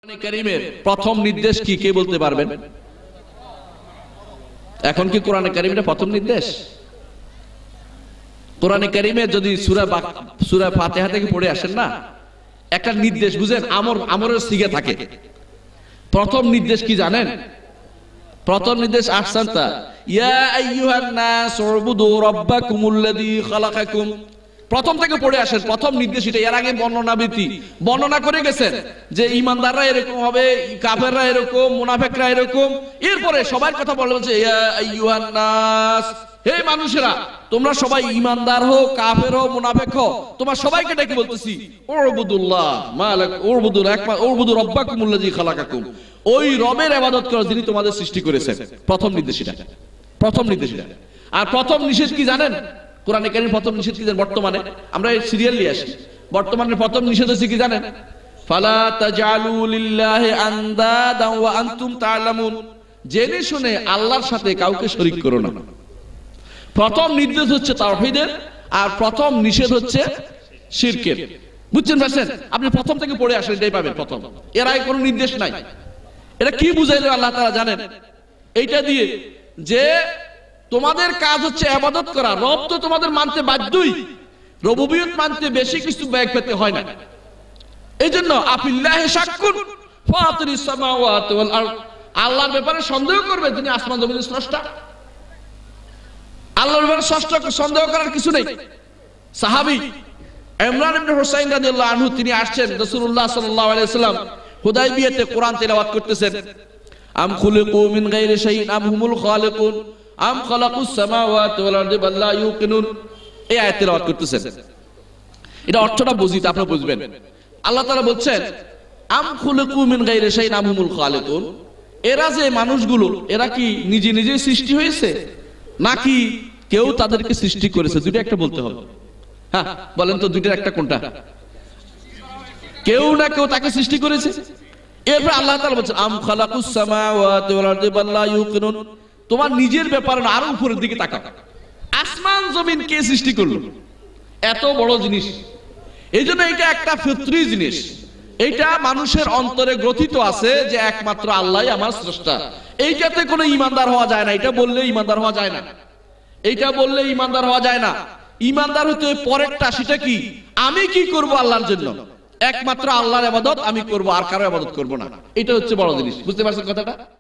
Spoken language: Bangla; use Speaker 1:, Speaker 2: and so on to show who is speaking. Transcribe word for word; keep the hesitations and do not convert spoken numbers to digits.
Speaker 1: কোরআনে কারীমের প্রথম নির্দেশ কি কে বলতে পারবেন? এখন কি কোরআনে কারীমের প্রথম নির্দেশ? কোরআনে কারীমে যদি সূরা সূরা ফাতিহা থেকে পড়ে আসেন না, একটা নির্দেশ বুঝেন, আমর আমরের সিগা থাকে। প্রথম নির্দেশ কি জানেন? প্রথম নির্দেশ আহসানতা ইয়া আইয়ুহান নাস উবুদু রাব্বাকুমুল্লাযী খালাকাকুম। প্রথম থেকে পড়ে আসেন, প্রথম নির্দেশ এটা। এর আগে বর্ণনাবৃত্তি বর্ণনা করে গেছেন যে ইমানদাররা এরকম হবে, কাফেররা এরকম, মুনাফিকরা এরকম। এরপরে সবার কথা বলে বলছে ইয়া আইয়ুহান নাস, হে মানুষেরা, তোমরা সবাই ইমানদার হও, কাফের হও, মুনাফিক হও, তোমরা সবাইকে ডেকে বলতেছি উবুদুল্লাহ মালাক উবুদুল আকবার উবুদু রাব্বাকুমুল্লাযী খালাকাকুম। ওই রবের ইবাদত করো যিনি তোমাদের সৃষ্টি করেছেন। প্রথম নির্দেশ এটা, প্রথম নির্দেশ এটা। আর প্রথম নিষেধ কি জানেন? কোরআনে কারীম প্রথম নিষেধ কি জানেন? বর্তমানে আমরা এই সিরিয়াল নিয়ে আসি, বর্তমানে প্রথম নিষেধ হচ্ছে কি জানেন? ফালা তাজালু লিল্লাহি আনদাদা ওয়া আনতুম তা'লামুন। জেনে শুনে আল্লাহর সাথে কাউকে শরীক করো না। প্রথম নির্দেশ হচ্ছে তাওহীদের, আর প্রথম নিষেধ হচ্ছে শিরকের। বুঝছেন পাচ্ছেন? আপনি প্রথম থেকে পড়ে আসেন, এটাই পাবেন প্রথম। এর আগে কোনো নির্দেশ নাই। এটা কি বুঝাইলো আল্লাহ তাআলা জানেন? এইটা দিয়ে যে তোমাদের কাজ হচ্ছে ইবাদত করা, রব তো তোমাদের মানতে বাধ্যই, রুবুবিয়ত মানতে বেশি কিছু ব্যাগ পেতে হয় না। এইজন্য আফিল্লাহি শাক্কুন ফাতিরিস সামাওয়াতি ওয়াল আরদ, আল্লাহর ব্যাপারে সন্দেহ করবে যিনি আসমান জমিনের স্রষ্টা। আল্লাহর ব্যাপারে স্রষ্টা সন্দেহ করার কিছু নেই। সাহাবী ইমরান ইবনে হুসাইন রাদিয়াল্লাহু আনহু তিনি আসছেন রাসূলুল্লাহ সাল্লাল্লাহু আলাইহি ওয়াসাল্লাম হুদায়বিয়াতে কোরআন তেলাওয়াত করতেছেন। আম খুলিকু মিন গায়রি শাইইন আম হুমুল খালিকুন আম খালাকুস সামাওয়াতি ওয়াল আরদি বাল লা ইউকিনুন। এই আয়াত তেলাওয়াত করতেছেন। এটা অর্থটা বুঝিতে আপনারা বুঝবেন। আল্লাহ তাআলা বলছেন আম খুলিকু মিন গায়রি শাইইন আম হুমুল খালিকুন, এরা যে মানুষগুলো এরা কি নিজে নিজে সৃষ্টি হয়েছে নাকি কেউ তাদেরকে সৃষ্টি করেছে? দুটো একটা বলতে হবে। হ্যাঁ বলেন তো, দুইটার একটা কোনটা? কেউ না কেউ তাকে সৃষ্টি করেছে। এরপর আল্লাহ তাআলা বলছেন আম খালাকুস সামাওয়াতি ওয়াল আরদি বাল লা ইউকিনুন। তোমার নিজের ব্যাপারে না, আরো উপরের দিকে তাকাও। আসমান জমিন কে সৃষ্টি করলো? এত বড় জিনিস। এই জন্য এটা একটা ফিতরি জিনিস। এটা মানুষের অন্তরে গ্রথিত আছে যে একমাত্র আল্লাহই আমার স্রষ্টা। এইটাতে কোনো ইমানদার হওয়া যায় না। এটা বললে ইমানদার হওয়া যায় না। এইটা বললে ইমানদার হওয়া যায় না। ইমানদার হতে পরেরটা, সেটা কি? আমি কি করব আল্লাহর জন্য? একমাত্র আল্লাহর ইবাদত আমি করব, আর কারো ইবাদত করব না। এটা হচ্ছে বড় জিনিস। বুঝতে পারছেন কথাটা?